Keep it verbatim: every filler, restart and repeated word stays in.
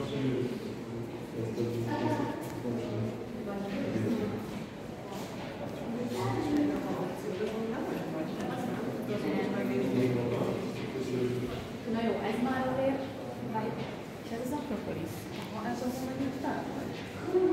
Na jó, ez már azért, és ez az Akropolis. Ez azon mondjuk fel vagy?